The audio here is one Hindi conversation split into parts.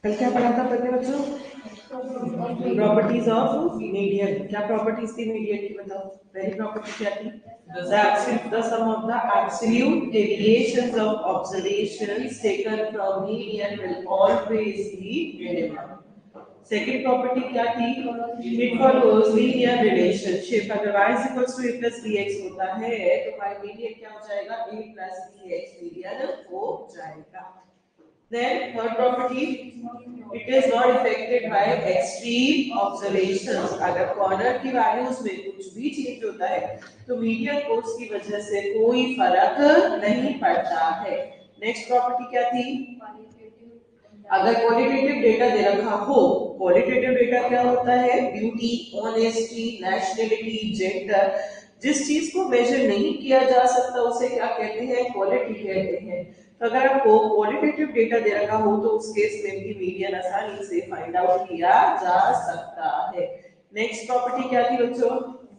कल क्या पढ़ा था अपने बच्चों? Properties of median. क्या प्रॉपर्टीज थी मीडियन की बताओ? पहली प्रॉपर्टी क्या थी? The sum of the absolute deviations of observations taken from median will always be minimum. Second property क्या थी? It follows linear relationship. अगर y is equals to a plus bx होता है तो y मीडियन क्या हो जाएगा? a plus bx मीडियन हो जाएगा। Then third property, it is not affected by extreme observations. अगर कॉर्नर की वैल्यूज में कुछ भी चेंज होता है तो मीडियन को उसकी वजह से कोई फर्क नहीं पड़ता है। नेक्स्ट प्रॉपर्टी क्या थी? अगर क्वालिटेटिव डेटा दे रखा हो, क्वालिटेटिव डेटा क्या होता है? Beauty, honesty, nationality, gender. जिस चीज को मेजर नहीं किया जा सकता उसे क्या कहते हैं? क्वालिटी कहते हैं। तो अगर आपको क्वालिटेटिव डेटा दे रखा हो तो उस केस में भी मीडियन आसानी से फाइंड आउट किया जा सकता है। नेक्स्ट प्रॉपर्टी क्या थी बच्चों?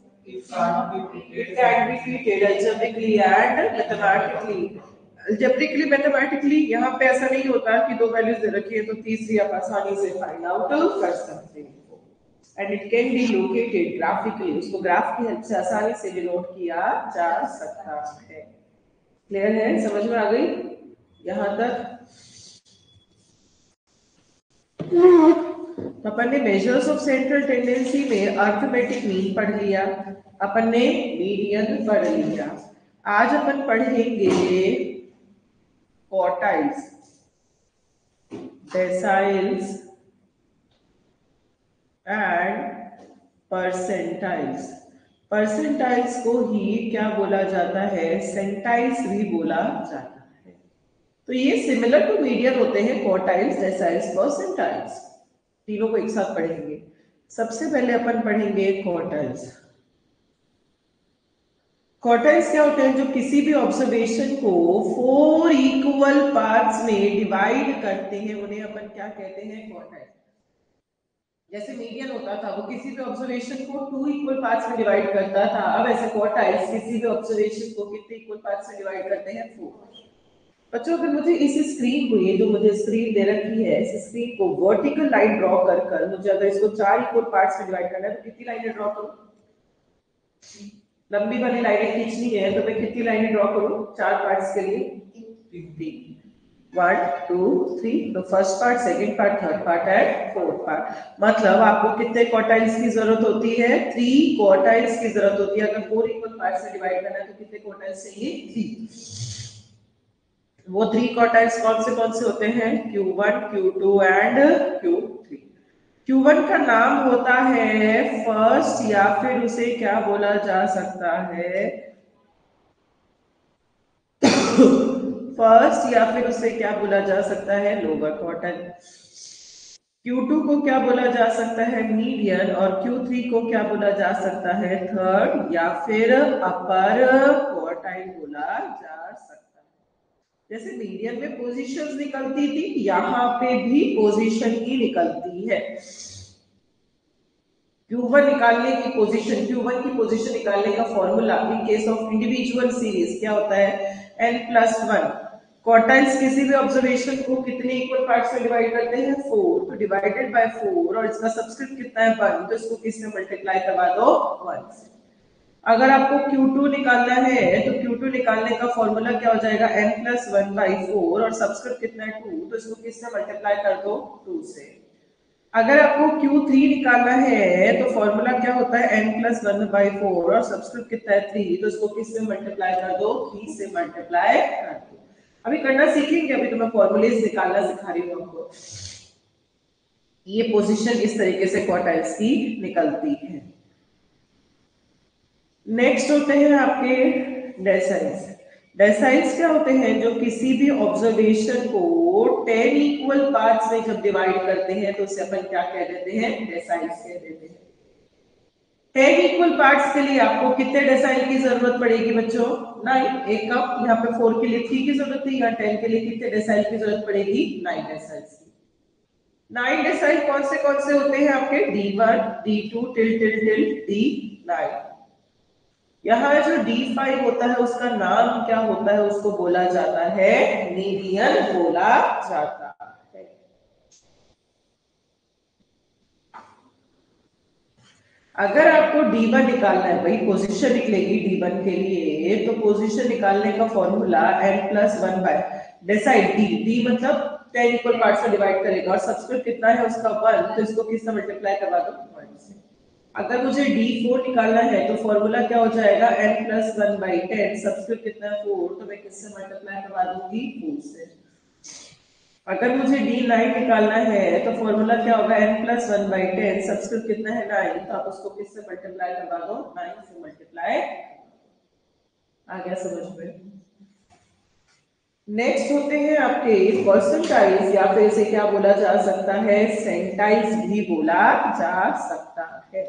It can be treated algebraically and mathematically. Algebraically, mathematically यहाँ पे ऐसा नहीं होता कि दो वैल्यूज दे रखी है तो तीसरी आप आसानी से फाइंड आउट कर सकते हो। And it can be located graphically, उसको ग्राफ की हेल्प से आसानी से डिनोट किया जा सकता है। क्लियर है? समझ में आ गई यहाँ तक? अपन ने मेजर्स ऑफ सेंट्रल टेंडेंसी में अर्थमेटिक मीन पढ़ लिया, अपन ने मीडियन पढ़ लिया। आज अपन पढ़ेंगे quartiles, deciles and percentiles. Percentiles को ही क्या बोला जाता है? सेंटाइल्स भी बोला जाता है। तो ये सिमिलर टू मीडियन होते हैं, क्वार्टाइल्स, डेसाइल्स, परसेंटाइल्स। तीनों को एक साथ पढ़ेंगे। सबसे पहले अपन पढ़ेंगे क्वार्टाइल्स। क्वार्टाइल्स क्या होते हैं? जो किसी भी ऑब्जर्वेशन को 4 इक्वल पार्ट्स में डिवाइड करते हैं उन्हें अपन क्या कहते हैं? क्वार्टाइल। जैसे मीडियन होता था वो किसी भी ऑब्जर्वेशन को 2 इक्वल पार्ट्स में डिवाइड करता था, अब ऐसे क्वार्टाइल्स किसी भी ऑब्जर्वेशन को कितने इक्वल पार्ट्स में डिवाइड करते हैं? 4। बच्चों अगर मुझे इस स्क्रीन को, ये जो मुझे स्क्रीन दे रखी है, इस स्क्रीन को वर्टिकल लाइन ड्रॉ कर कर मुझे अगर इसको 4 इक्वल पार्ट्स में डिवाइड करना है तो कितनी लाइनें ड्रॉ करूं? लंबी वाली लाइनें खींचनी है तो मैं कितनी लाइनें ड्रॉ करूं 4 पार्ट्स के लिए? 3। 1 2 3। तो first part, second part, third part and fourth part. मतलब आपको कितने क्वार्टाइल्स की जरूरत होती है? 3 क्वार्टाइल्स की जरूरत होती है। अगर 4 इक्वल पार्ट्स में डिवाइड करना है तो कितने क्वार्टाइल्स चाहिए? 3। वो 3 क्वार्टाइल्स कौन से होते हैं? Q1, Q2 and Q3। Q1 का नाम होता है फर्स्ट, या फिर उसे क्या बोला जा सकता है? फर्स्ट, या फिर उसे क्या बोला जा सकता है? Lower quartile. Q2 को क्या बोला जा सकता है? मीडियन। और Q3 को क्या बोला जा सकता है? थर्ड या फिर अपर क्वार्टाइल बोला जा सकता है। जैसे मीडियन में पोजीशंस निकलती थी, यहाँ पे भी पोजीशन ही निकलती है। Q1 निकालने की पोजीशन, Q1 की पोजीशन निकालने का formula in case of individual series क्या होता है? n+1। क्वार्टाइल्स किसी भी ऑब्जर्वेशन को कितने इक्वल पार्ट्स में डिवाइड करते हैं? 4। तो डिवाइडेड बाय 4 और इसका सबस्क्रिप्ट कितना है? 1। तो इसको किससे मल्टीप्लाई करवा दो? 1 से। अगर आपको Q2 निकालना है तो Q2 निकालने का फॉर्मूला क्या हो जाएगा? n+1/4 और सबस्क्रिप्ट कितना है? 2। तो इसको किससे मल्टीप्लाई कर दो? 2 से। अगर आपको Q3 निकालना है तो फॉर्मूला क्या होता है? n+1/4 और सबस्क्रिप्ट कितना है? 3। तो इसको किससे मल्टीप्लाई कर दो? 3 से मल्टीप्लाई कर दो। अभी करना सीखेंगे, अभी तो मैं फॉर्मूलेज निकालना सिखा रही हूँ आपको। ये पोजीशन इस तरीके से क्वार्टाइल्स की निकलती है। नेक्स्ट होते हैं आपके डेसाइल्स। डेसाइल्स क्या होते हैं? जो किसी भी ऑब्जर्वेशन को 10 इक्वल पार्ट्स में जब डिवाइड करते हैं तो उसे अपन क्या कह देते हैं? डेसाइल्स कह देते हैं। 10 इक्वल पार्ट्स के लिए आपको कितने डेसाइल की जरूरत पड़ेगी बच्चों? 9। एक कप यहाँ पे 4 के लिए 3 की जरूरत थी, यहाँ 10 के लिए कितने डेसाइल की जरूरत पड़ेगी? 9 डेसाइल्स की। 9 डेसाइल कौन से होते हैं आपके? D1, D2 till till till D9। यहाँ जो D5 होता है उसका नाम क्या होता है? उसको बोला जाता है मीडियन बोला जाता है। अगर आपको D1 निकालना है, भाई पोजीशन निकलेगी D1 के लिए, तो पोजीशन निकालने का formula n+1 bye decide D मतलब 10 इक्वल पार्ट्स में डिवाइड करेगा और सबस्क्रिप्ट कितना है उसका 1, तो इसको किससे मल्टीप्लाई करवा दो 1 से। अगर मुझे D4 निकालना है तो फॉर्मूला क्या हो जाएगा n+1 बाई 10, सबस्क्रिप्ट कितना है 4, तो मैं किससे मल्टीप्लाई करवा दूंगी 4 से। अगर मुझे D9 निकालना है तो फॉर्मूला क्या होगा n+1 बाई 10, सबस्क्रिप्ट कितना है 9, तो आप उसको किससे मल्टीप्लाई करवा दो 9 से मल्टीप्लाई। आ गया समझ में। नेक्स्ट होते हैं आपके परसेंटाइज, या फिर इसे क्या बोला जा सकता है सेंटाइज भी बोला जा सकता है।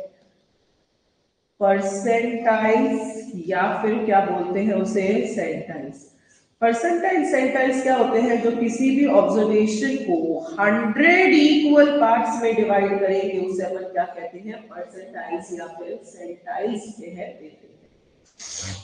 परसेंटाइज या फिर क्या बोलते हैं उसे सेंटाइज। परसेंटाइल सेंटाइल्स क्या होते हैं, जो किसी भी ऑब्जर्वेशन को 100 इक्वल पार्ट्स में डिवाइड करेंगे उसे अपन क्या कहते हैं परसेंटाइल्स या फिर सेंटाइल्स कहते हैं।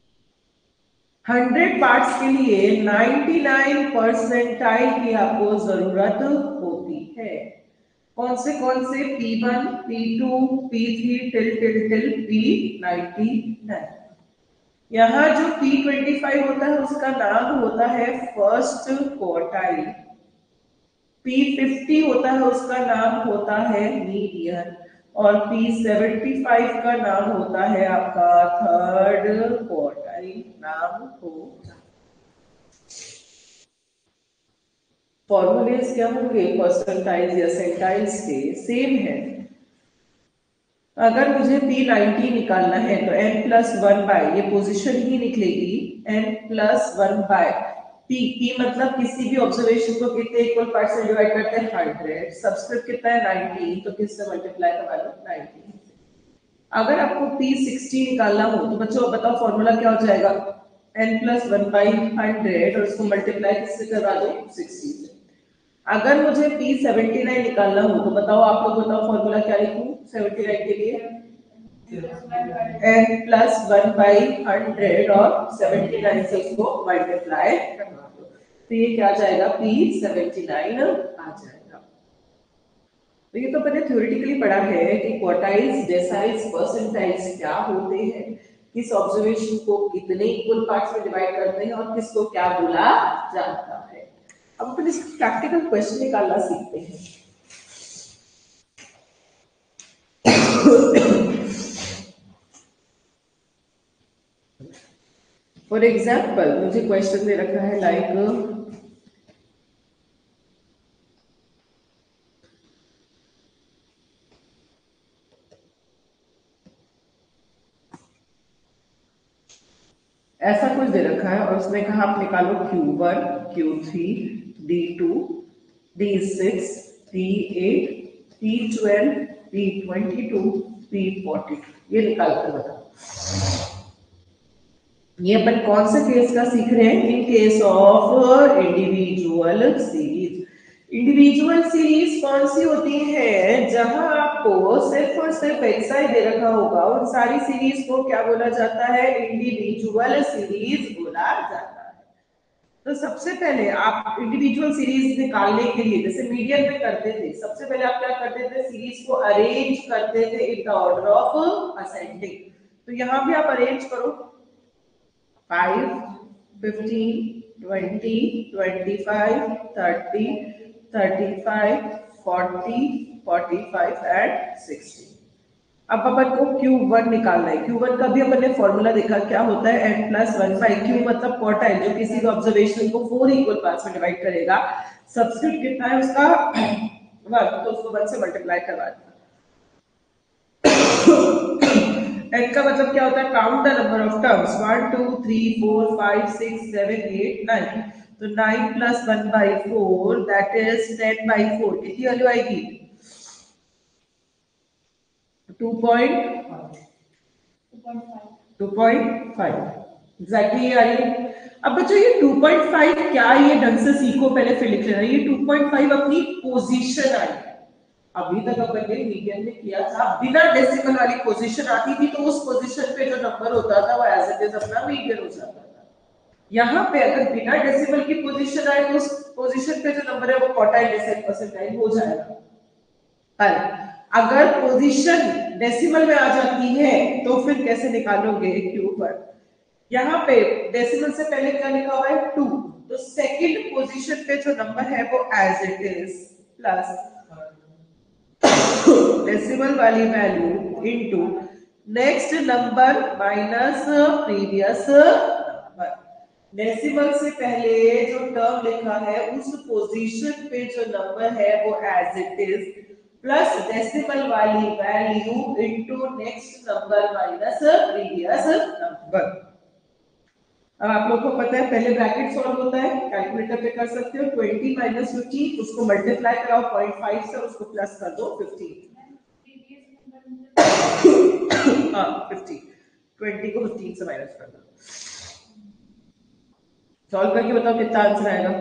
100 पार्ट्स के लिए 99 परसेंटाइल की आपको जरूरत होती है। कौन से P1, P2, P3 till P99। यहाँ जो P25 होता है उसका नाम होता है फर्स्ट क्वार्टाइल, P50 होता है उसका नाम होता है मीडियन, और P75 का नाम होता है आपका थर्ड क्वार्टाइल नाम होगा। फॉर्मूलेस क्या होंगे परसेंटाइल्स या सेंटाइल्स के, सेम है। अगर मुझे P90 निकालना है तो n+1 बाय, ये पोजीशन ही निकलेगी, n+1 बाय P मतलब किसी भी ऑब्जर्वेशन को कितने इक्वल पार्ट्स में डिवाइड करते हैं 100, सबस्क्रिप्ट कितना है 90, तो किससे मल्टीप्लाई करवा लो 90। अगर आपको P60 निकालना हो तो बच्चों बताओ फॉर्मूला क्या हो जाएगा n+1 बाई 100 और उसको मल्टीप्लाई किससे करवा दो 60 से। अगर मुझे P79 निकालना हो तो बताओ आप लोग बताओ फॉर्मूला क्या लिखूं 79 के लिए, n+1 बाई 100 और 79 से इसको मल्टीप्लाई करवा दो, तो ये क्या आ जाएगा P79 आ जाएगा। तो ये तो मैंने थ्योरेटिकली पढ़ा है कि क्वार्टाइल्स, डेसाइल्स, परसेंटाइल्स क्या होते हैं, किस ऑब्जर्वेशन को कितने इक्वल पार्ट्स में डिवाइड करते हैं और किसको क्या बोला जाता है। अब अपन इस प्रैक्टिकल क्वेश्चन निकालना सीखते हैं। फॉर एग्जाम्पल मुझे क्वेश्चन दे रखा है लाइक ऐसा कुछ दे रखा है और उसने कहा आप निकालो Q1, Q3, D2, D6, D8, P12, P22, P42, ये निकाल कर बताओ। ये अपन कौन से केस का सीख रहे हैं, in case of individual series. Individual series कौन सी होती है, जहां आपको सिर्फ और सिर्फ एक्साई दे रखा होगा, उन सारी सीरीज को क्या बोला जाता है इंडिविजुअल सीरीज बोला जाता है। तो सबसे पहले आप इंडिविजुअल सीरीज निकालने के लिए जैसे मीडियन में करते थे, सबसे पहले आप क्या करते थे सीरीज को अरेंज करते थे in the order of ascending. तो यहाँ भी आप अरेंज करो 5, 15, 20, 25, 30, 35, 40, 45 एंड 60। अब अपन को Q1 निकालना है। Q1 का भी अपन ने फॉर्मूला देखा क्या होता है n+1 बाई Q मतलब क्वार्टाइल, जो किसी भी ऑब्जर्वेशन को 4 इक्वल पार्ट्स में डिवाइड करेगा, सबस्क्रिप्ट कितना है उसका 1, तो उसको 1 से मल्टीप्लाई करवा देना। n का मतलब क्या होता है count the number of terms 1 2 3 4 5 6 7 8 9, तो 9 + 1 बाई 4 दैट इज 10 बाई 4, कितनी वैल्यू आएगी 2.5 एग्जैक्टली ये आ रही है। अब बच्चों ये 2.5 क्या, ये ढंग से सीखो पहले फिर लिख लेना। ये 2.5 अपनी पोजीशन आई है, अभी तक अपन ने मीडियन में किया था बिना डेसिमल वाली पोजीशन आती थी, तो उस पोजीशन पे जो नंबर होता था वो एज इट इज अपना मीडियन हो जाता था। यहाँ पे अगर बिना डेसिमल की पोजीशन आए तो उस पोजीशन पे जो नंबर है वो क्वार्टाइल, डेसिमल, परसेंटाइल हो जाएगा। अगर पोजीशन डेसिमल में आ जाती है तो फिर कैसे निकालोगे Q1? यहाँ पे डेसिमल से पहले क्या लिखा हुआ है 2, तो सेकंड पोजीशन पे जो नंबर है वो as it is plus decimal वाली value into next number minus previous number. Decimal से पहले जो टर्म लिखा है उस पोजीशन पे जो नंबर है वो as it is plus decimal वाली value into next number minus previous number. अब आप लोगों को पता है पहले ब्रैकेट सॉल्व होता है, कैलकुलेटर पे कर सकते हो। 20 माइनस 15 उसको मल्टीप्लाई कराओ 0.5 से, उसको प्लस कर दो 15। हाँ 50, 20 को 15 से माइनस कर दो। सॉल्व करके बताओ कितना आंसर आएगा?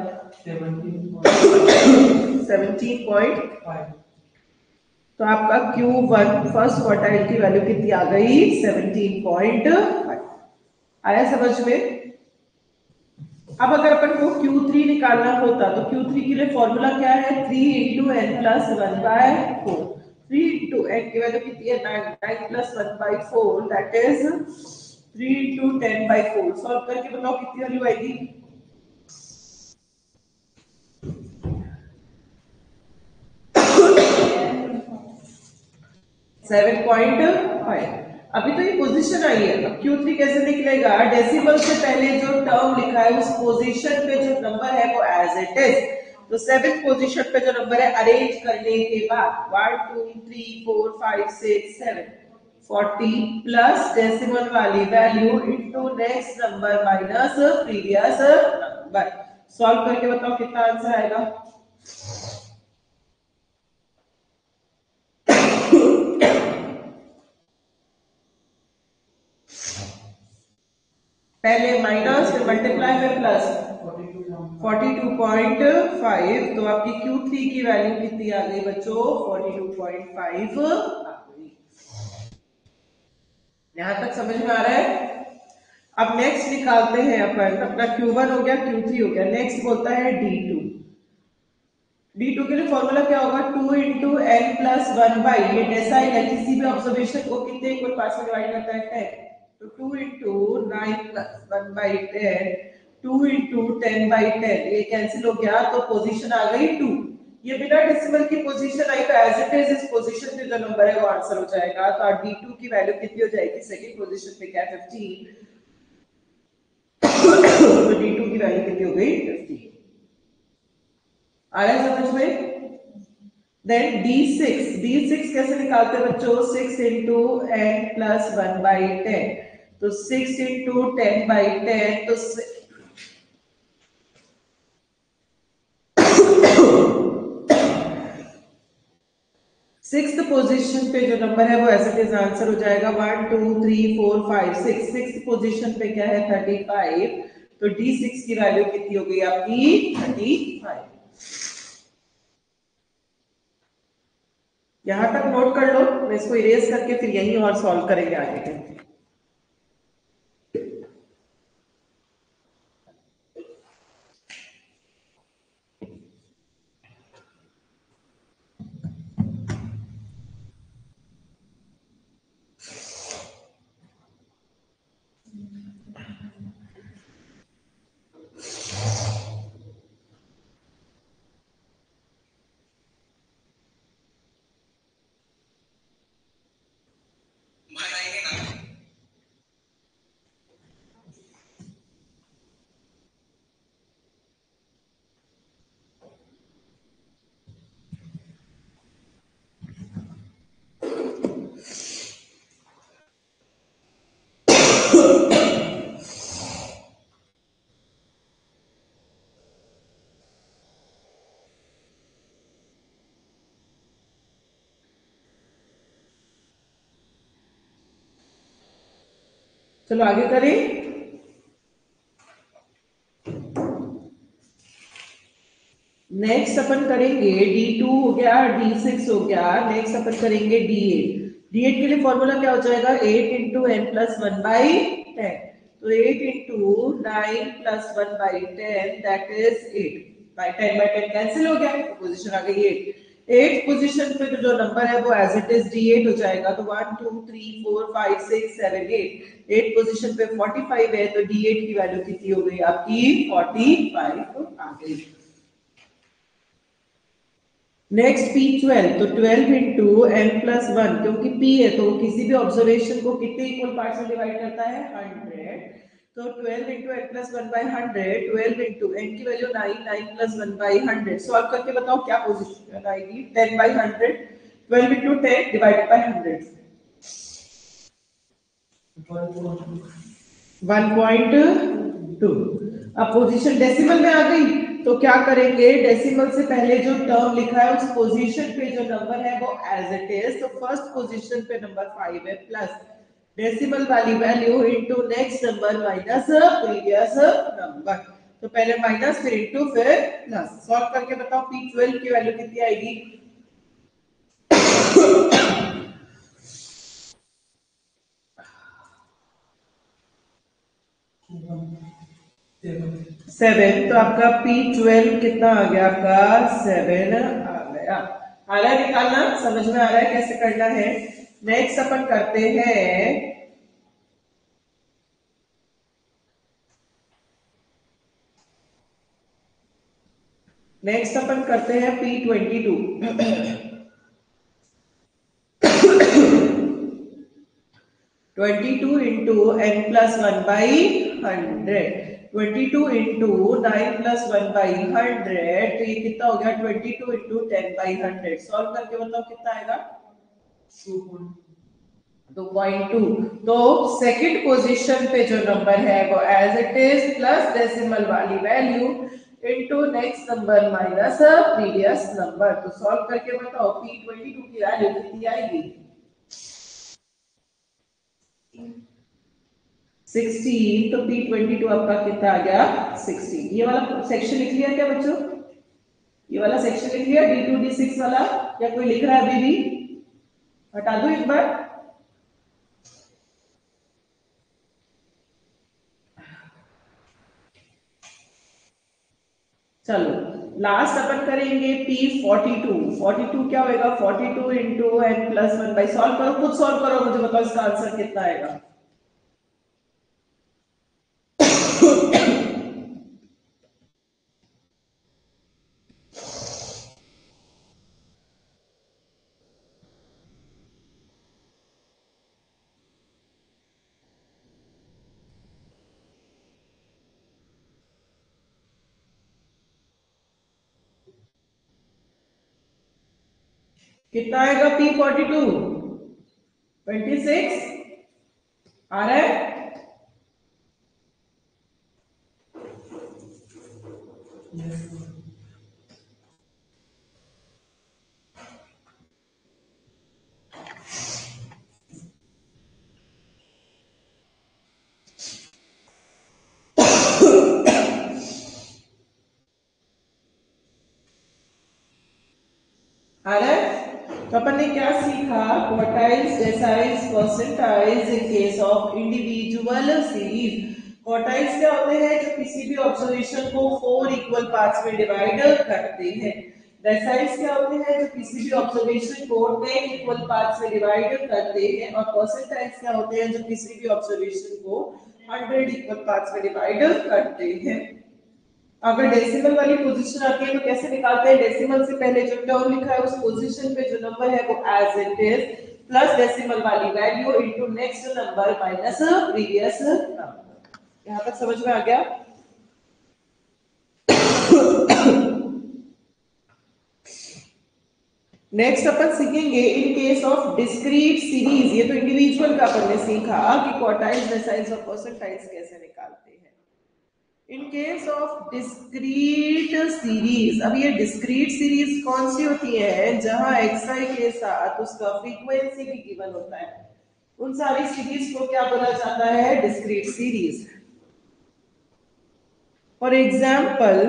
17.5। तो आपका Q1 फर्स्ट क्वार्टाइल की वैल्यू कितनी आ गई? 17.5। आया समझ में? अब अगर अपन को Q3 निकालना होता तो Q3 के लिए फॉर्मूला क्या है? 3 into n plus 1/4। 3 into n की वैल्यू कितनी है? 9 plus 1/4 that is 3 into 10/4। Solve करके बताओ कितनी वैल्यू आएगी? 7.5। अभी तो ये पोजीशन आई है, अब Q3 कैसे निकलेगा? डेसिमल से पहले जो टर्म लिखा है उस पोजीशन पे जो नंबर है वो एज इट इज, तो 7th पोजीशन पे जो नंबर है अरेंज करने के बाद 1 2 3 4 5 6 7 40 प्लस डेसिमल वाली value into next number minus previous number. Solve करके बताओ कितना आंसर आएगा? पहले माइनस फिर मल्टीप्लाई फिर प्लस 42.5। तो आपकी Q3 की वैल्यू कितनी आ गई बच्चों? 42.5 आ गई। यहां तक समझ में आ रहा है? अब नेक्स्ट निकालते हैं अपन, अपना Q1 हो गया, Q3 हो गया, नेक्स्ट बोलता है D2। D2 के लिए फॉर्मूला क्या होगा? 2 इंटू एन प्लस 1/, ये डेसाइल है, किसी भी ऑब्जर्वेशन को कितने इक्वल पार्ट्स में डिवाइड करता है? 10। तो 2 इंटू 9 प्लस 1/10, 2 इंटू 10/10, ये कैंसिल हो गया तो पोजीशन आ गई 2। ये बिना डेसिमल की पोजीशन आई तो एज इट इज इस पोजीशन पे जो नंबर है वो आंसर हो जाएगा। तो D2 की वैल्यू कितनी हो जाएगी? सेकंड पोजीशन पे क्या 15, तो D2 की वैल्यू कितनी हो गई? 15। आ रहा है समझ में? देन D6 कैसे निकालते हैं बच्चों? 6 इंटू एन प्लस 1/10, तो 6 इंटू 10/10, तो सिक्स्थ पोजीशन पे जो नंबर है वो एज इट इज आंसर हो जाएगा 1 2 3 4 5 6। सिक्स्थ पोजीशन पे क्या है? 35। तो D6 की वैल्यू कितनी हो गई आपकी? 35। यहां तक नोट कर लो, मैं इसको इरेज करके फिर यही और सॉल्व करेंगे आगे के। चलो आगे करें। नेक्स्ट अपन करेंगे D2 हो गया, D6 हो गया, नेक्स्ट अपन करेंगे D8। D8 के लिए फॉर्मूला क्या हो जाएगा? 8 इंटू एन प्लस 1/10, तो 8 into 9 plus 1/10 that is 8। 10/10 cancel हो गया, पोजीशन आ गई 8। एट पोजीशन पे जो नंबर है वो एज इट इज D8 हो जाएगा, तो 1 2 3 4 5 6 7 8, एट पोजीशन पे 45 है, तो D8 की वैल्यू कितनी हो गई आपकी 45 आ गई। नेक्स्ट P12, तो 12 इंटू n+1, क्योंकि P है तो किसी भी ऑब्जर्वेशन को कितने इक्वल पार्ट्स में डिवाइड करता है 100, तो 12 इंटू n+1/100, 12 इंटू n की वैल्यू 9, 9+1/100, सॉल्व करके बताओ क्या पोजीशन आएगी 10/100, 12 इंटू 10 डिवाइडेड बाय 100, 1.2। अब पोजीशन डेसिमल में आ गई, तो क्या करेंगे, डेसिमल से पहले जो टर्म लिखा है उस पोजीशन पे जो नंबर है वो एज इट इज, तो फर्स्ट पोजीशन पे नंबर 5 है, प्लस डेसिमल वाली value into next number minus previous number, तो पहले माइनस फिर इनटू फिर प्लस, सॉल्व करके बताओ P12 की वैल्यू कितनी आएगी, 7, तो आपका P12 कितना आ गया, आपका 7 आ गया। आ रहा है निकालना, समझ में आ रहा है कैसे करना है। नेक्स्ट अपन करते हैं P22, 22 इंटू n+1/100, 22 इंटू 9+1/100, तो ये कितना हो गया 22 इंटू 10/100, सॉल्व करके बताओ कितना आएगा 2.2, तो सेकंड पोजीशन पे जो नंबर है वो as it is plus decimal वाली value into next number minus previous number, तो सॉल्व करके बताओ P22 की वैल्यू कितनी आएगी 16, तो P22 आपका कितना आ गया 16। ये वाला सेक्शन लिख लिया क्या बच्चों, ये वाला सेक्शन लिख लिया D2 D6 वाला, या कोई लिख रहा है अभी भी, हटा दो एक बार। चलो लास्ट अपन करेंगे P42, 42 क्या होएगा 42 इंटू n+1, सॉल्व करो, खुद सॉल्व करो, मुझे बताओ इसका आंसर कितना आएगा कितना आएगा P42, 26 आ रहा है। आ रहा है, तो अपन ने क्या सीखा, quartiles deciles percentiles in case of individual series. Quartiles क्या होते हैं, जो किसी भी ऑब्जर्वेशन को 4 इक्वल पार्ट्स में डिवाइड करते हैं। डेसाइल्स क्या होते हैं, जो किसी भी ऑब्जर्वेशन को 10 इक्वल पार्ट्स में डिवाइड करते हैं। और परसेंटाइल्स क्या होते हैं, जो किसी भी ऑब्जर्वेशन को 100 इक्वल पार्ट्स में डिवाइड करते हैं। अगर डेसिमल वाली पोजीशन आती है तो कैसे निकालते हैं, डेसिमल से पहले जो टर्म लिखा है उस पोजीशन पे जो नंबर है वो as it is plus decimal वाली value into next number minus previous number. यहां तक समझ में आ गया। नेक्स्ट अपन सीखेंगे in case of discrete series, ये तो इंडिविजुअल का अपन ने सीखा कि क्वार्टाइल्स डेसाइल्स और परसेंटाइल्स कैसे निकालते हैं। In case of discrete series, अब ये डिस्क्रीट सीरीज कौन सी होती है, जहां xi के साथ उसका फ्रीक्वेंसी भी गिवन होता है, उन सारी सीरीज को क्या बोला जाता है, डिस्क्रीट सीरीज। फॉर एग्जाम्पल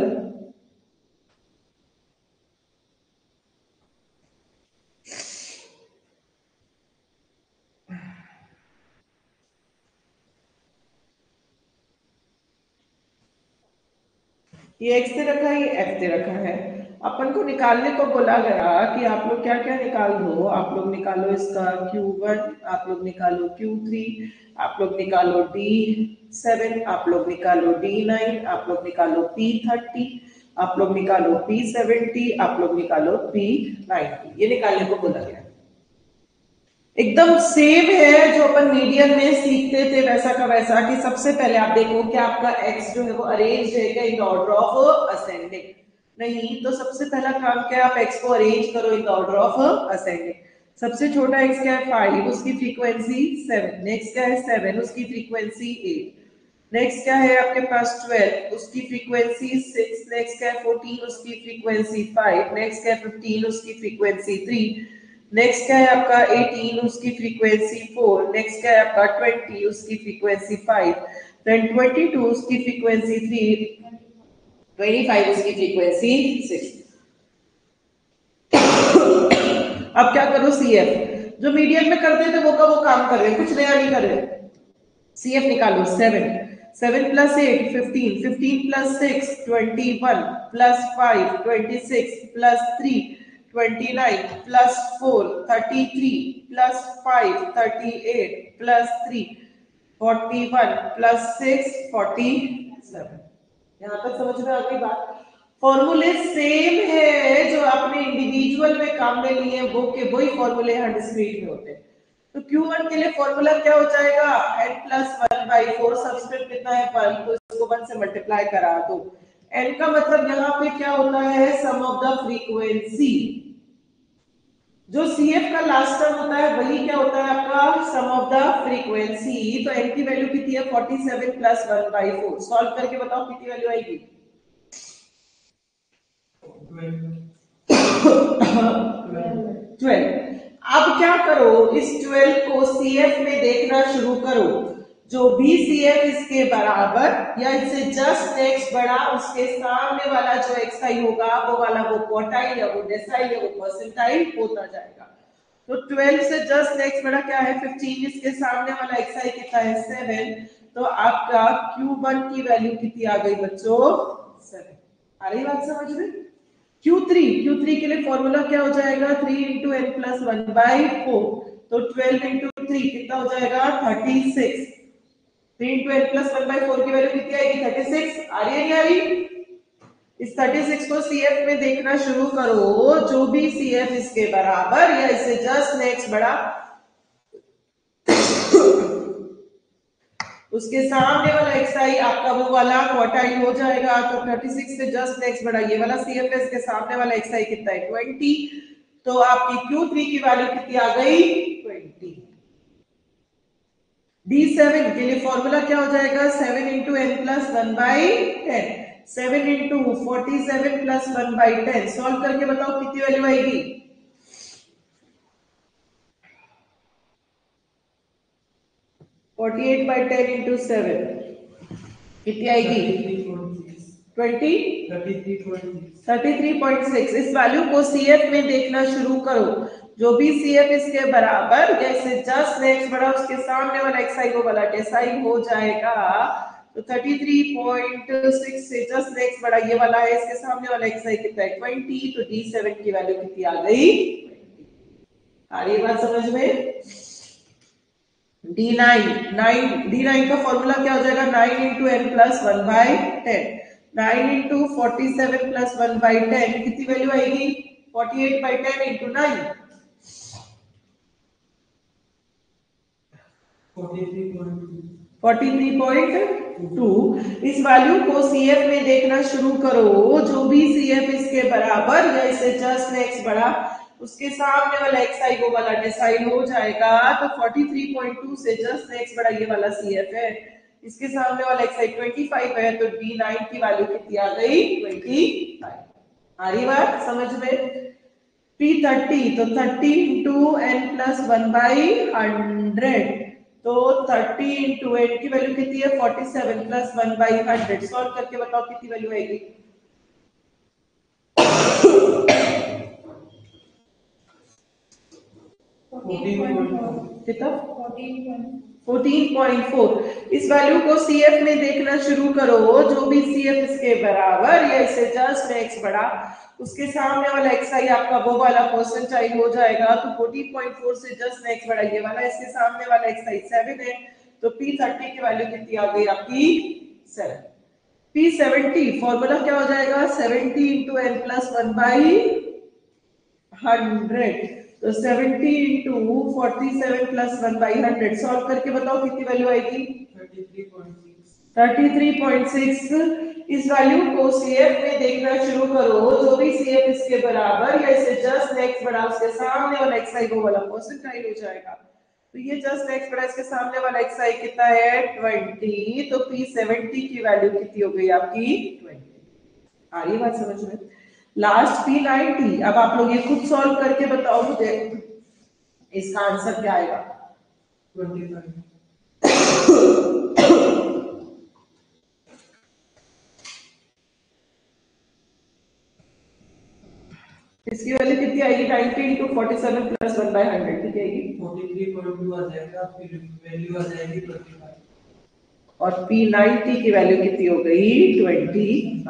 ये x दे रखा है, ये f दे रखा है, अपन को निकालने को बोला गया कि आप लोग क्या क्या निकाल दो। आप लोग निकालो इसका Q1, आप लोग निकालो Q3, आप लोग निकालो D7, आप लोग निकालो D9, आप लोग निकालो P30, आप लोग निकालो P70, आप लोग निकालो P90। ये निकालने को बोला गया। एकदम सेम है जो अपन मीडियम में सीखते थे वैसा का वैसा, कि सबसे पहले आप देखो कि आपका x जो है वो अरेंज है इन ऑर्डर ऑफ असेंडिंग। नहीं तो सबसे पहला काम क्या है, आप x को अरेंज करो इन ऑर्डर ऑफ असेंडिंग। सबसे छोटा x क्या है 5, उसकी फ्रीक्वेंसी 7। नेक्स्ट क्या है 7, उसकी फ्रीक्वेंसी 8। नेक्स्ट क्या है आपके पास 12, उसकी फ्रीक्वेंसी 6। नेक्स्ट क्या है 14, उसकी फ्रीक्वेंसी 5। नेक्स्ट क्या है 15, उसकी फ्रीक्वेंसी 3। नेक्स्ट क्या है आपका 18, उसकी फ्रीक्वेंसी 4। नेक्स्ट क्या है आपका 20, उसकी फ्रीक्वेंसी 5। देन 22, उसकी फ्रीक्वेंसी 3। 25, उसकी फ्रीक्वेंसी 6। अब क्या करो CF, जो मीडियम में करते थे वो का वो काम कर रहे हैं, कुछ नया नहीं कर रहे। CF निकालो 7, 7 plus 8 15, 15 plus 6 21 plus 5 26 plus 3 29 plus 4 33 plus 5 38 plus 3 41 plus 6 47। यहाँ तक समझ में आ गई बात। फॉर्मूले सेम है जो आपने इंडिविजुअल में काम में लिए वो के वही फॉर्मूले यहाँ डिस्क्रीट में होते हैं। तो Q1 के लिए फॉर्मूला क्या हो जाएगा, n plus 1/4। सबस्क्रिप्ट कितना है 1, तो इसको 1 से मल्टीप्लाई करा दो। n का मतलब यहाँ पे क्या होता है, सम ऑफ द फ्रीक्वेंसी। जो CF का लास्ट टर्म होता है वही क्या होता है आपका सम ऑफ द फ्रीक्वेंसी। तो n की वैल्यू कितनी है 47 plus 1/4। सॉल्व करके बताओ कितनी वैल्यू आएगी। 12। अब क्या करो, इस 12 को CF में देखना शुरू करो। जो भी CF इसके बराबर या इससे जस्ट नेक्स्ट बड़ा, उसके सामने वाला जो xi होगा वो वाला वो क्वार्टाइल या वो डेसाइल या वो परसेंटाइल होता जाएगा। तो 12 से जस्ट नेक्स्ट बड़ा क्या है 15, इसके सामने वाला xi कितना है 7। तो आपका Q1 की वैल्यू कितनी आ गई बच्चों 7। आ रही बात समझ में। Q3 के लिए फॉर्मूला क्या हो जाएगा 3 into n plus 1/4। तो 12 into 3 कितना हो जाएगा 36। 3 into n plus 1/4 की वैल्यू कितनी आएगी 36। आ रही है नहीं आ रही। इस 36 को CF में देखना शुरू करो। जो भी CF इसके बराबर या इससे जस्ट नेक्स्ट बड़ा, उसके सामने वाला xi आपका वो वाला क्वार्टाइल हो जाएगा। तो 36 से जस्ट नेक्स्ट बड़ा ये वाला CF है, इसके सामने वाला xi कितना है 20। तो आपकी Q3 की वैल्यू कितनी आ गई 20। D7 के लिए फॉर्मूला क्या हो जाएगा 7 into n plus 1/10। 7 into 47 plus 1/10। Solve करके बताओ कितनी वैल्यू आएगी। 48/10 into 7 कितनी आएगी 33.6। इस वैल्यू को CF में देखना शुरू करो। जो भी CF इसके बराबर जैसे जस्ट नेक्स्ट बड़ा, उसके सामने वाला xi वो वाला डेसाइल हो जाएगा। तो 33.6 से जस्ट नेक्स्ट बड़ा ये वाला है, इसके सामने वाला xi कितना है 20। तो D7 की वैल्यू कितनी आ गई 20। आ रही बात समझ में। D9 का फॉर्मूला क्या हो जाएगा 9 into n plus 1/10। 9 into 47 plus 1/10 कितनी वैल्यू आएगी 48/10 into 9 43.2। इस वैल्यू को CF में देखना शुरू करो। जो भी CF इसके बराबर या इससे जस्ट नेक्स्ट बड़ा, उसके सामने वाला xi वो वाला डेसाइल हो जाएगा। तो 43.2 से जस्ट नेक्स्ट बड़ा ये वाला CF है, इसके सामने वाला xi 25 है। तो D9 की वैल्यू कितनी आ गई 25। आ रही बात समझ में। P30 तो 30 into n plus 1/100। तो 30 into n की वैल्यू कितनी है 47 plus 1/100। सॉल्व करके बताओ कितनी वैल्यू आएगी। कितना 14.4। इस वैल्यू को CF में देखना शुरू करो, जो भी CF इसके बराबर या इससे जस्ट नेक्स्ट बड़ा, उसके सामने वाला xi आपका वो वाला परसेंटाइल हो जाएगा। तो 14.4 से जस्ट नेक्स्ट बड़ा ये वाला, इसके सामने वाला xi 7 है, तो P30 की वैल्यू कितनी आ गई आपकी 7। P70 फॉर्मूला क्या हो जाएगा, 70 इंटू n प्लस 1/100। तो 70 इंटू 47 प्लस 1/100 सॉल्व करके बताओ कितनी वैल्यू आएगी, 33.6। इस वैल्यू को CF में देखना शुरू करो, जो भी CF इसके बराबर या इससे जस्ट नेक्स्ट बड़ा, उसके सामने वाला xi वो वाला परसेंटाइल हो जाएगा। तो ये जस्ट नेक्स्ट बड़ा, इसके सामने वाला xi कितना है 20। तो P70 की वैल्यू कितनी हो गई आपकी 20। आ रही है बात समझ में। Last P90। अब आप लोग ये खुद सॉल्व करके बताओ मुझे इसका आंसर क्या आएगा। 25। इसकी वैल्यू कितनी आएगी, 90 इंटू 47 प्लस 1/100 कितनी आएगी, 43.2 आ जाएगा। फिर वैल्यू आ जाएगी 25 और P90 की वैल्यू कितनी हो गई 25।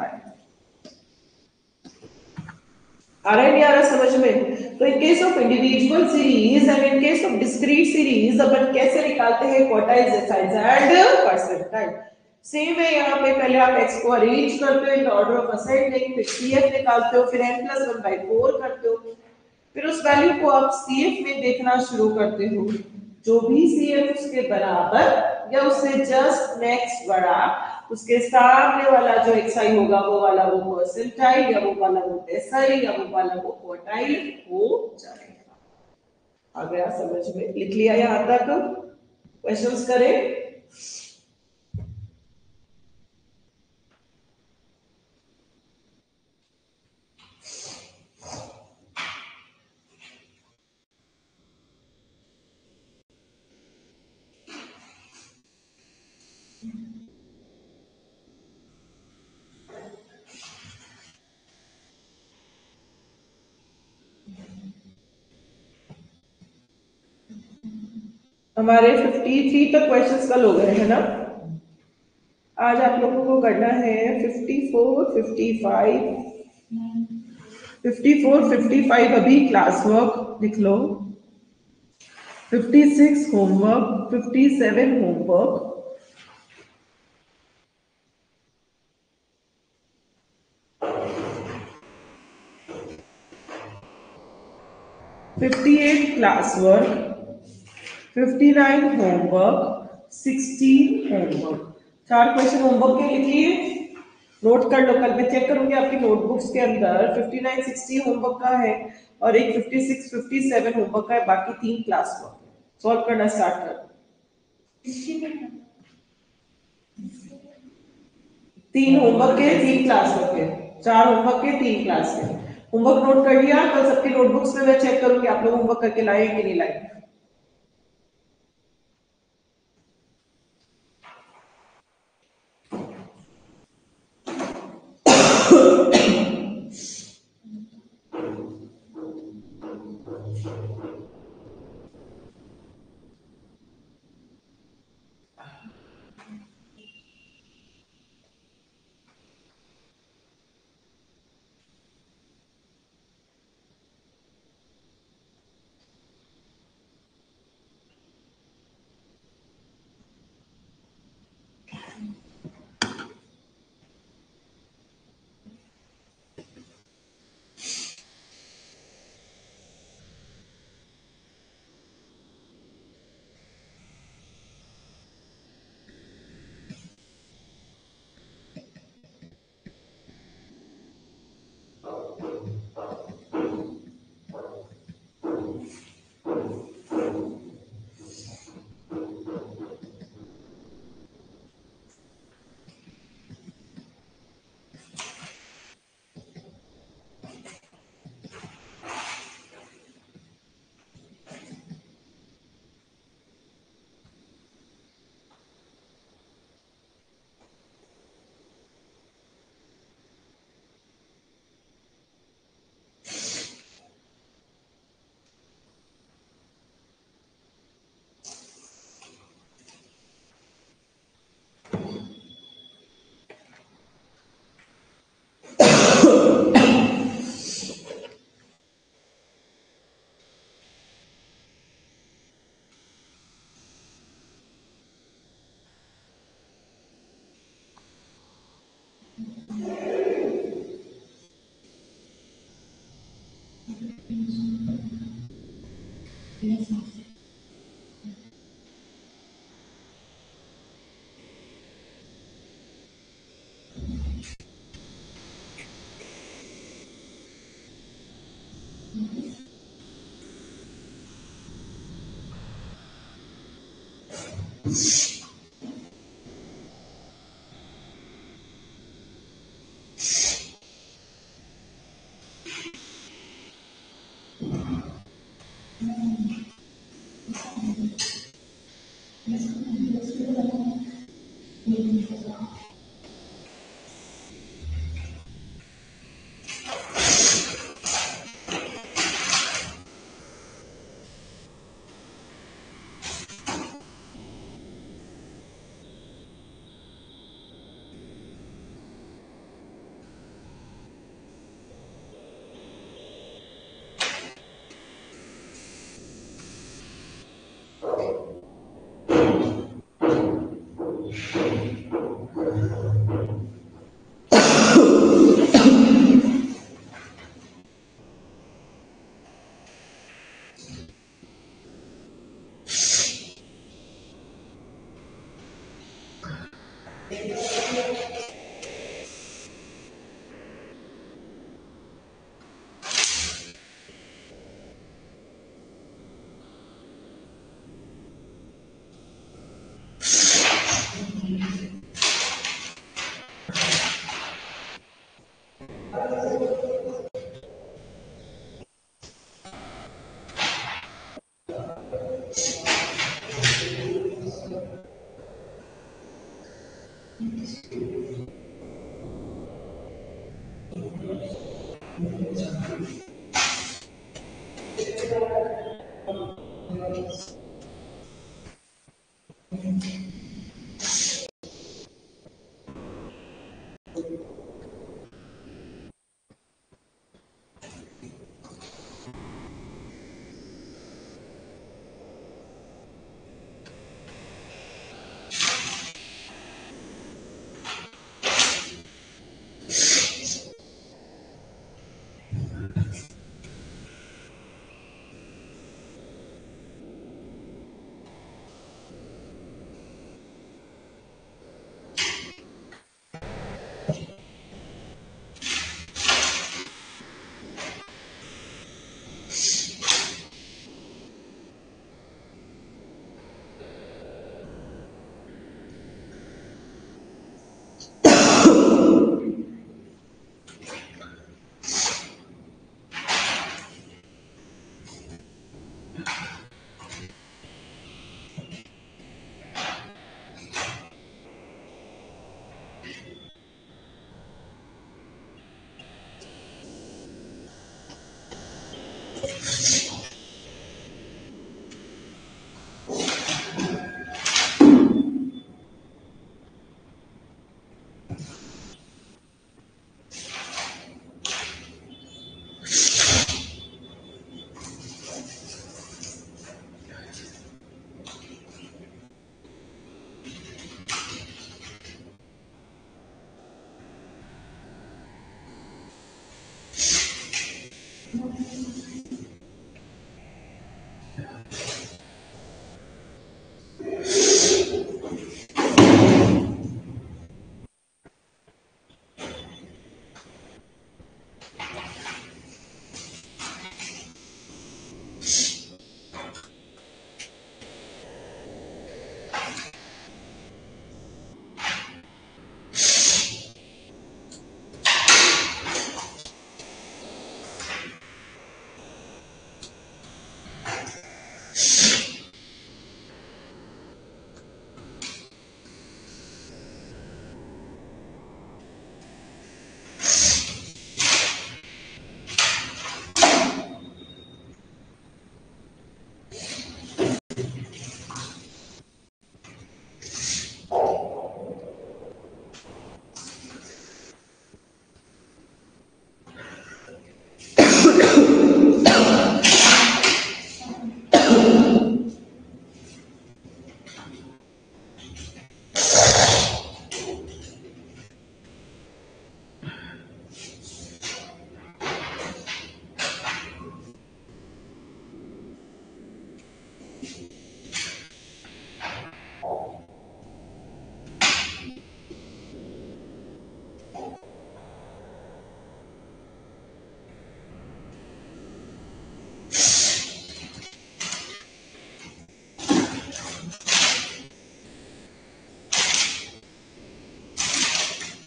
आ रहा है नहीं आ रहा समझ में। तो in case of individual series and in case of discrete series अपन कैसे निकालते हैं quartiles, decimals and percentile. Same है यहाँ पे, पहले आप x को अरेंज करते हो इन ऑर्डर ऑफ असेंडिंग, फिर CF निकालते हो, फिर n+1/4 करते हो, फिर उस वैल्यू को आप CF में देखना शुरू करते हो, जो भी CF उसके बराबर या उससे जस्ट नेक्स्ट बड़ा, उसके सामने वाला जो xi होगा वो वाला वो परसेंटाइल या वो वाला वो डेसाइल या वो वाला वो क्वार्टाइल हो जाएगा। आ गया समझ में, लिख लिया यहाँ तक, क्वेश्चंस करें। हमारे 53 तक क्वेश्चंस कल हो गए हैं ना। आज आप लोगों को करना है 54, 55, 54, 55 अभी क्लास वर्क लिख लो, 56 homework, 57 homework, 58 class work, 59 homework, 60 homework. 4 question homework के लिख लिए, नोट कर लो, कल मैं चेक करूंगी आपकी नोटबुक्स के अंदर 59, 60 होमवर्क का है और एक 56, 57 होमवर्क का है, बाकी 3 क्लास वर्क। सॉल्व करना स्टार्ट कर। 3 होमवर्क के, 3 क्लास वर्क के, 4 होमवर्क के, 3 क्लास के। होमवर्क नोट कर लिया, कल सबकी नोटबुक्स में मैं चेक करूंगी आप लोग होमवर्क करके लाए कि नहीं लाए।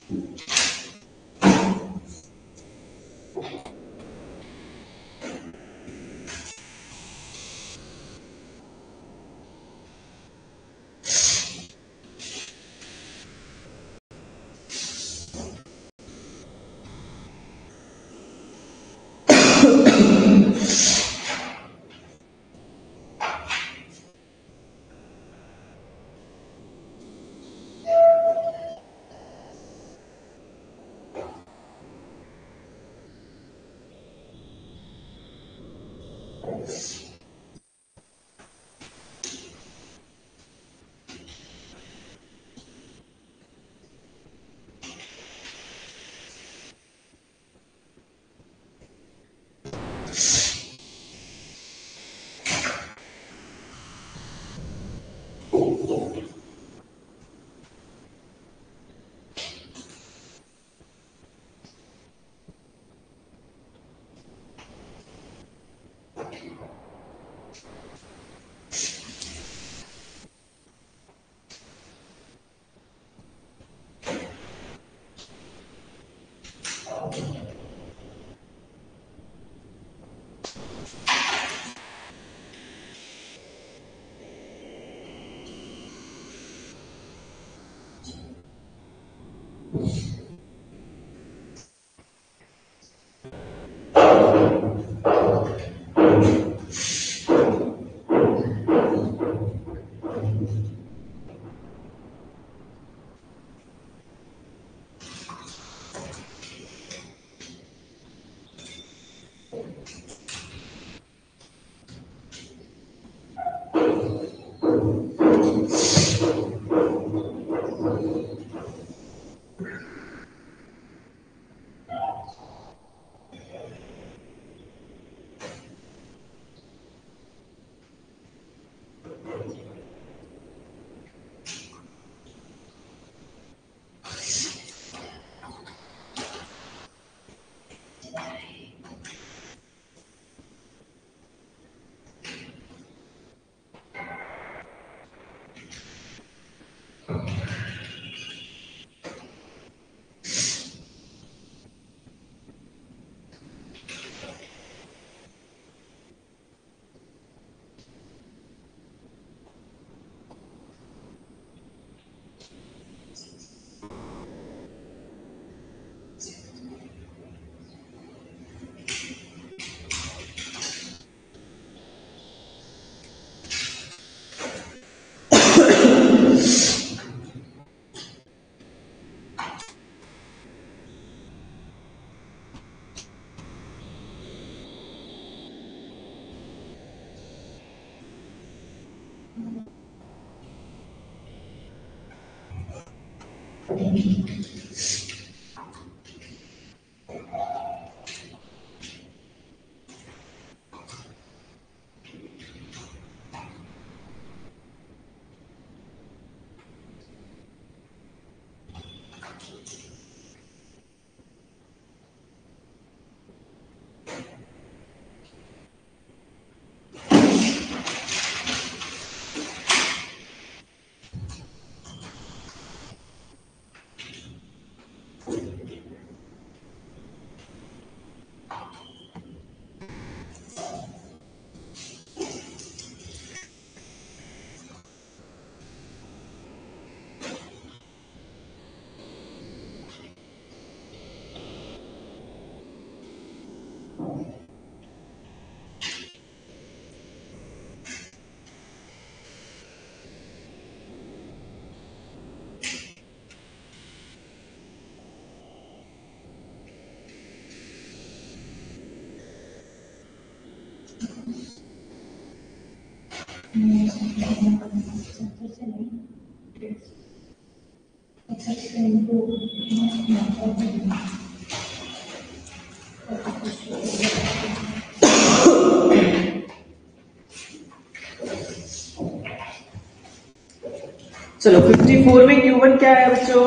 चलो 54 में Q1 क्या है बच्चों?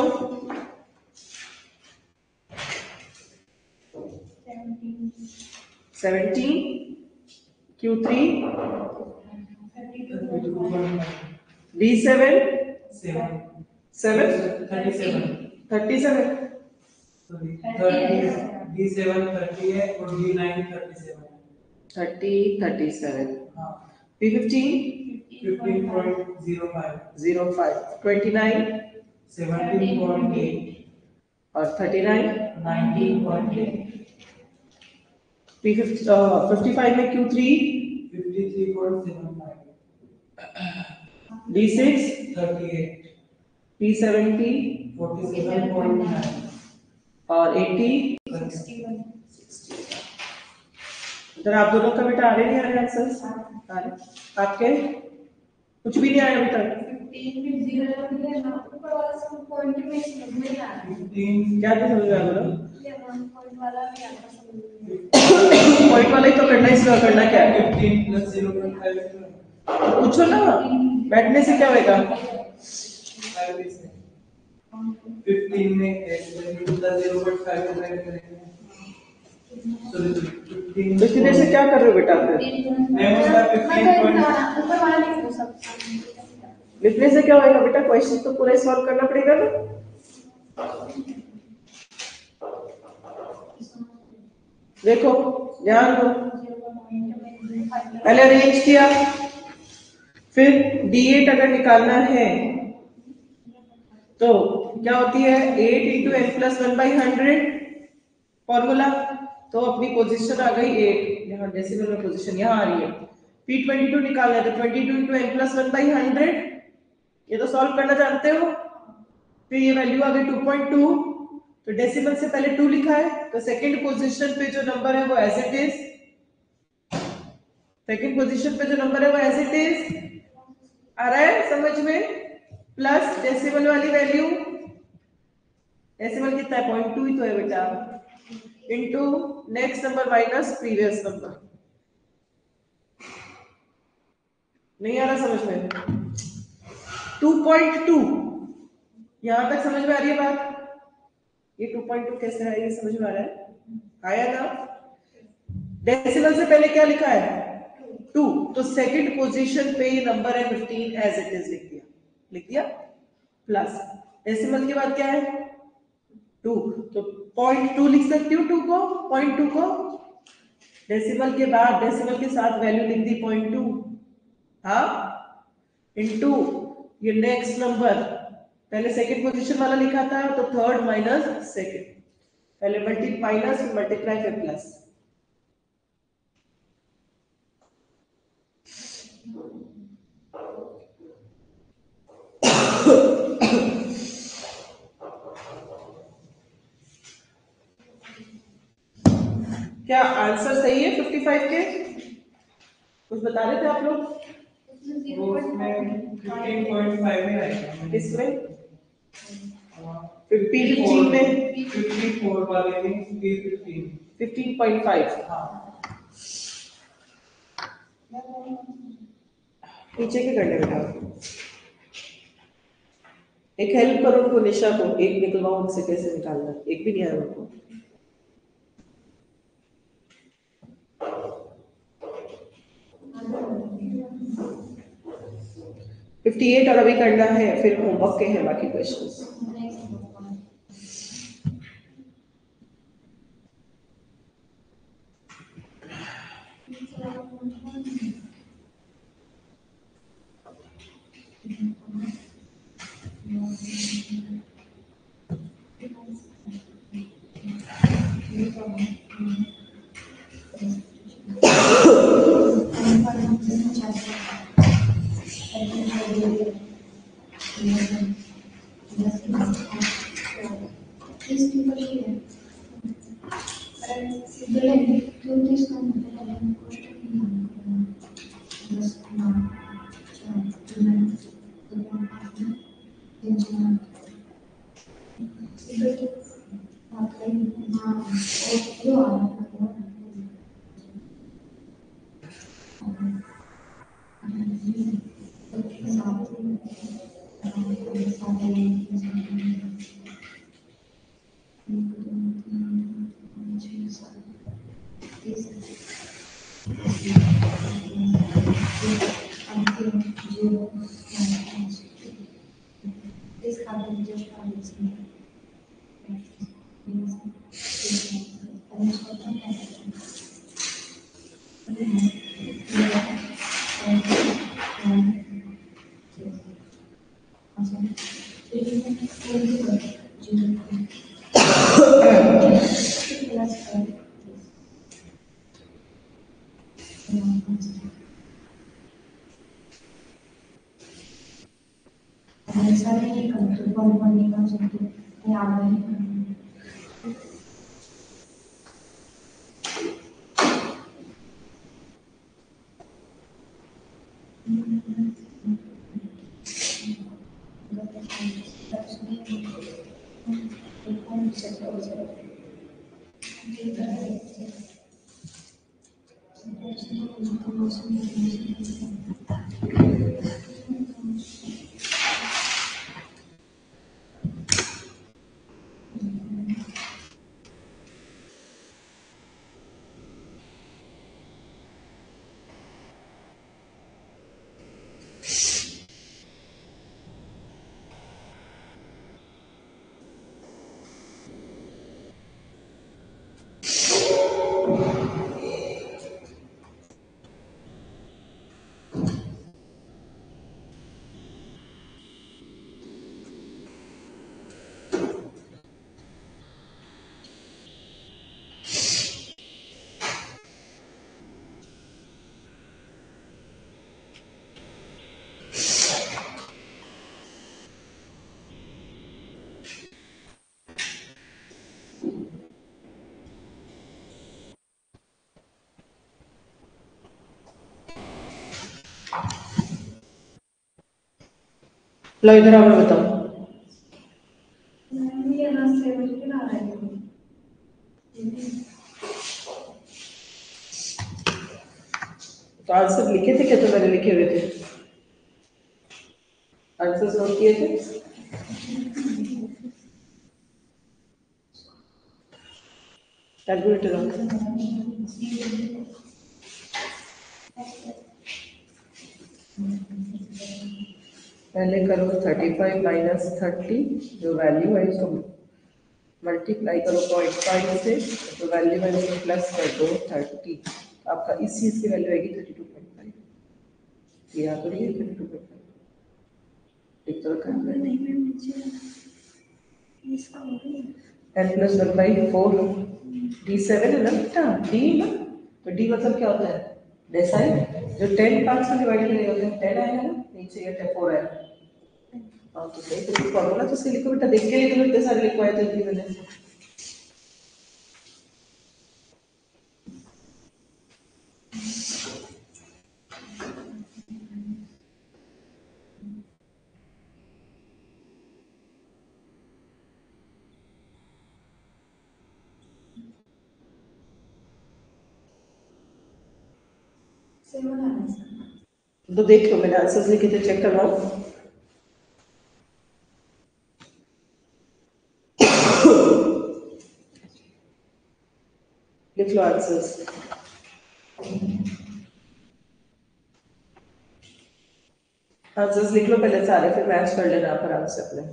17, Q3 D7 7 37 सॉरी 30 D7 30 है और D9 37 है 30 37 हाँ P15 15.05 05 29 17.8 और 39 19.8 P55 में Q3 53.75 D6 38 P70 47.9 और 80 61 इधर आप दोनों का बेटा आ रहे नहीं आ रहे आंसर्स आ रहे आपके कुछ भी नहीं आया अभी तक 15 में 0 है ना ऊपर वाला सब पॉइंट में समझ में नहीं आ रहा 15 क्या समझ में आ बोलो ये 1 पॉइंट वाला भी आता समझ में नहीं पॉइंट वाला ही तो करना है इसका करना क्या है 15 plus 0.5 पूछो ना बैठने से क्या होएगा 15 में x वैल्यू plus 0.5 करेंगे सॉरी 15 तो इतनी देर से क्या कर रहे हो बेटा फिर ऊपर वाला नहीं हो सकता लिखने से क्या होएगा बेटा क्वेश्चन तो पूरा सॉल्व करना पड़ेगा ना देखो ध्यान दो पहले अरेंज किया फिर D8 अगर निकालना है तो क्या होती है 8 इंटू एन प्लस 1/100 फॉर्मूला तो अपनी पोजीशन आ गई 8 यहाँ डेसिमल में पोजीशन यहाँ आ रही है P22 निकालना है तो 22 इंटू एन प्लस 1/100 ये तो सॉल्व करना जानते हो फिर ये वैल्यू आ गई 2.2 तो डेसिमल से पहले 2 लिखा है तो सेकंड पोजीशन पे जो नंबर है वो as it is second position पे जो नंबर है वो एज इट इज आ रहा है समझ में प्लस डेसिमल वाली वैल्यू डेसिमल कितना है 0.2 ही तो है बेटा into next number minus previous number नहीं आ रहा समझ में 2.2 यहां तक समझ में आ रही है बात ये 2.2 कैसे है ये समझ में आ रहा है आया ना डेसिमल से पहले क्या लिखा है 2 तो सेकंड पोजीशन पे ये नंबर है 15 एज इट इज लिख दिया प्लस डेसिमल के बाद क्या है 2 तो 0.2 लिख सकती हूँ 2 को 0.2 को डेसिमल के बाद डेसिमल के साथ वैल्यू लिख दी 0.2 हाँ इनटू ये नेक्स्ट नंबर पहले सेकंड पोजीशन वाला लिखा था तो थर्ड माइनस सेकंड पहले माइनस मल्टीप्लाई फिर प्लस क्या आंसर सही है 55 के कुछ बता रहे थे आप लोग वो उसमें 15.5 में आएगा इसमें 15 में 54 वाले में 15 15.5 हाँ नीचे के करने बेटा एक हेल्प करो उनको निशा को एक निकलवाओ उनसे कैसे निकालना एक भी नहीं आया उनको है 58 और अभी करना है फिर होमवर्क के हैं बाकी क्वेश्चंस लो इधर आओ, मैं बताऊं। तो आंसर लिखे थे क्या, तो मैंने लिखे हुए थे आंसर नोट किए थे। कैलकुलेटर पहले करो 35 माइनस 30, जो वैल्यू है उसको मल्टीप्लाई करो 0.5 से, तो वैल्यू है उसको प्लस कर दो 30। आपका इस चीज की वैल्यू आएगी 32.5। ये आ तो रही है 32.5, ठीक तो रखा है। n प्लस 1/4 d7 है ना बेटा, d ना, तो d मतलब क्या होता है, डेसाइल। जो 10 5 से डिवाइड करेगा तो 10 आएगा ना, नीचे ये 4 है। हाँ तो सही, तो फॉर्मूला तो सही लिखो बेटा, देख के लिखो, इतने सारे लिखवाए थे इतनी मैंने। तो देख लो, मैंने आंसर्स लिखे थे, चेक करवाओ। लिख लो आंसर्स। आंसर्स लिख लो पहले सारे, फिर मैच कर लेना आप आराम से अपने।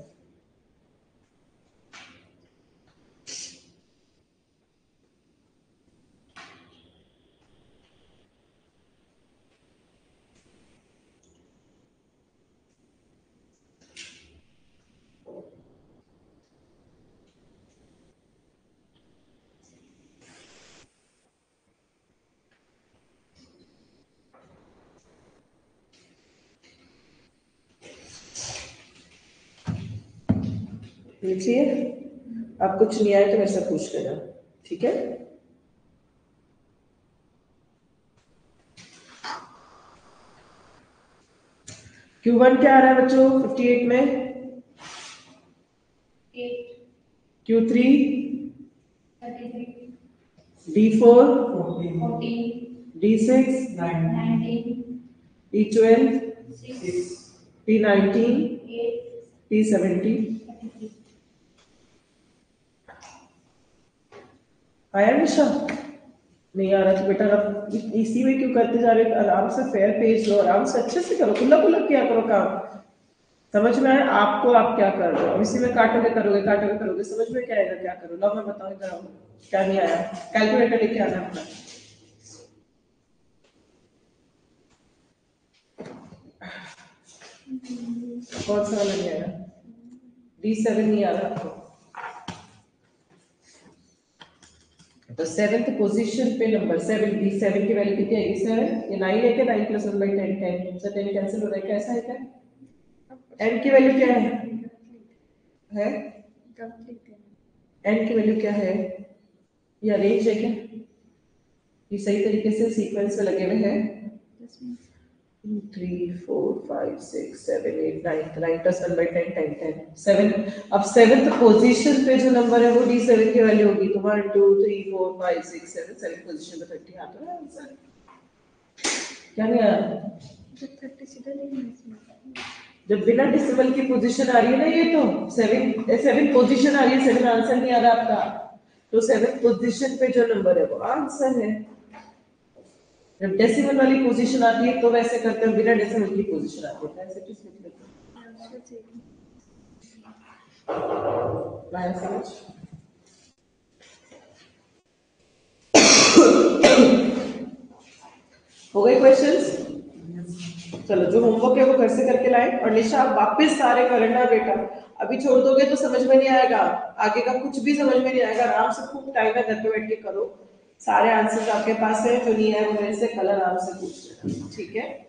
लिखिए, आप कुछ नहीं आए तो मेरे से पूछ लेना, ठीक है। Q1 क्या आ रहा है बच्चों 58 में, Q3 D4 D6 D12 P19 P17। आया निशा? नहीं आ रहा तो बेटा अब इसी में क्यों करते जा रहे हो, आराम से फेयर पेज लो, आराम से अच्छे से करो, खुला खुला किया करो काम। समझ में आया आपको? आप क्या कर रहे हो? अब इसी में काटोगे करोगे, समझ में क्या आएगा? क्या करो? लो मैं बताऊं, इधर आओ। क्या नहीं आया? कैलकुलेटर लेके आना अपना। कौन सा वाला नहीं आया? D7 नहीं आ रहा आपको? तो 7th पोजीशन पे नंबर 7, D7 की वैल्यू कितनी आएगी? 7 ये 9 है क्या? 9 + 1 / 10, 10 से 10 कैंसिल हो रहा है, कैसा है क्या? n की वैल्यू क्या है? n की वैल्यू क्या है? ये अरेंज है क्या? ये सही तरीके से सीक्वेंस में लगे हुए हैं? 2 3 4 5 6 7 8 9 9 + 1 / 10 10 10 7। अब 7th पोजीशन पे जो नंबर है वो D7 की वैल्यू होगी। तो 1 2 3 4 5 6 7 7 पोजीशन पे 30 आता है आंसर। क्या नहीं आया? जब बिना डेसिमल की पोजीशन आ रही है ना, ये तो 7 पोजीशन आ रही है, 7 आंसर नहीं आ रहा आपका। तो 7th पोजीशन पे जो नंबर है वो आंसर है। जब डेसिमल वाली पोजीशन आती है तो वैसे करते हैं, बिना डेसिमल की पोजीशन आती है ऐसे किस लिख लेते हैं? लाया समझ? हो गए क्वेश्चंस? चलो, जो होमवर्क है वो घर से करके लाए। और निशा आप वापस सारे करना बेटा, अभी छोड़ दोगे तो समझ में नहीं आएगा, आगे का कुछ भी समझ में नहीं आएगा। आराम से खूब टाइम है, घर पे बैठ के करो। सारे आंसर्स आपके पास है, जो नहीं है वो मेरे से कल आराम से पूछ लेना, ठीक है?